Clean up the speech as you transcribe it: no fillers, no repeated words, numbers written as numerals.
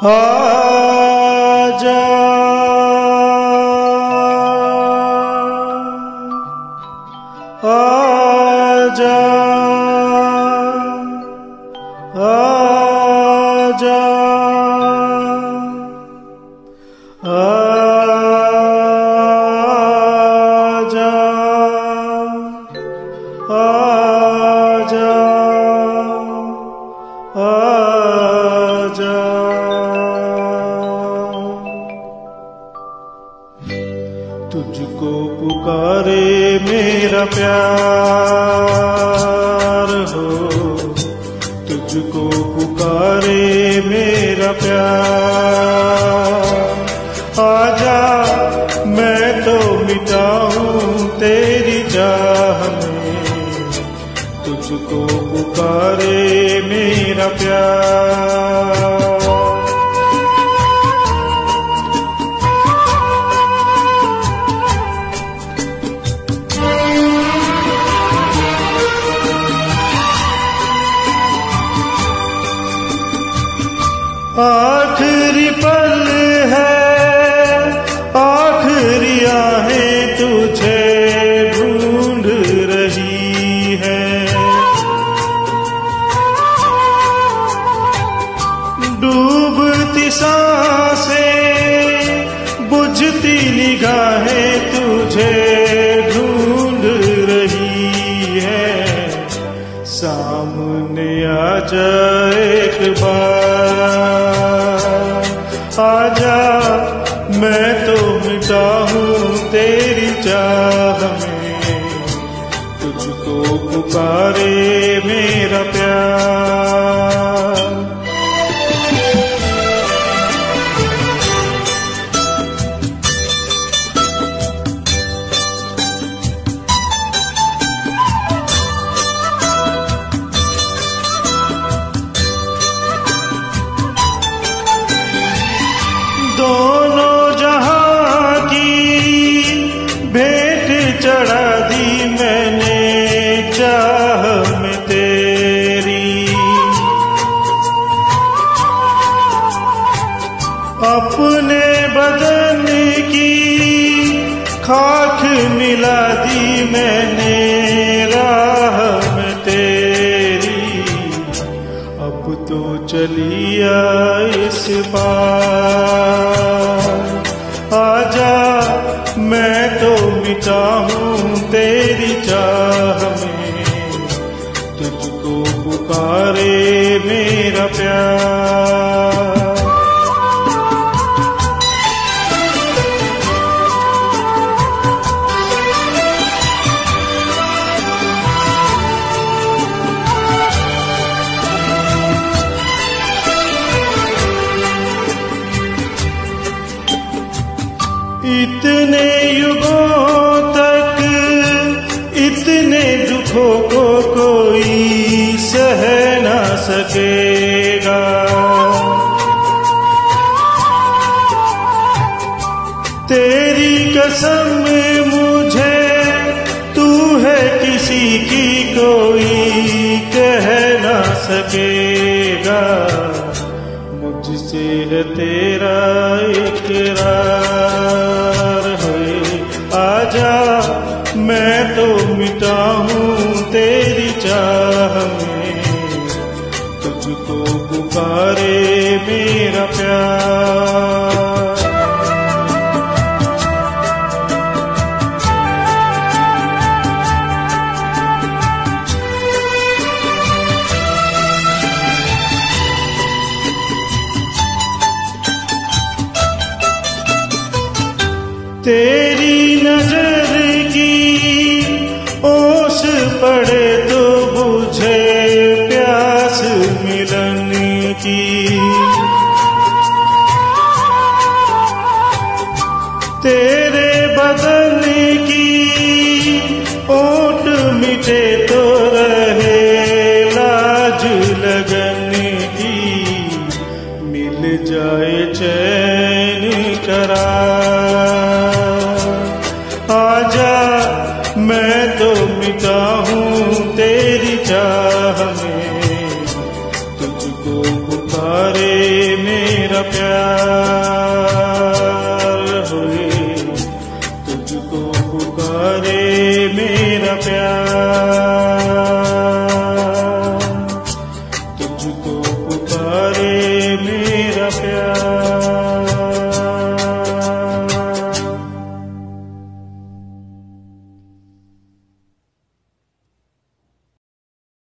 आजा आजा आजा आजा आजा आजा। तुझको पुकारे मेरा प्यार हो, तुझको पुकारे मेरा प्यार। आजा मैं तो मिटा हूँ तेरी चाह में, तुझको पुकारे मेरा प्यार। आखिरी पल है, आखिरी आहें तुझे ढूंढ रही है। डूबती सांसें, बुझती निगाहें तुझे ढूंढ रही है। सामने आ जा एक बार, आजा मैं तो मिटा हूँ तेरी चाह में, तुझको पुकारे मेरा प्यार। दोनों जहां की भेंट चढ़ा दी मैंने चाह में तेरी। अपने बदन की खाक मिला दी मैंने राह में तेरी। अब तो चलिया इस पार, आजा मैं तो मिटा हूँ तेरी चाह में, तुझको पुकारे मेरा प्यार। इतने युगों तक इतने दुखों को कोई सह ना सकेगा। तेरी कसम मुझे तू है किसी की कोई कह ना सकेगा। मुझसे है तेरा इकरार है, आजा मैं तो मिटा हूँ तेरी चाह में, तुझको पुकारे मेरा प्यार। तेरी नजर की ओस पड़े तो बुझे प्यास मिलन की। तेरे बदन की ओट मिटे तो रहे लाज लगन की। मिल जाए चैन करार, आजा मैं तो मिटा हूँ तेरी चाह में, तुझको पुकारे मेरा प्यार। मेरा प्यार।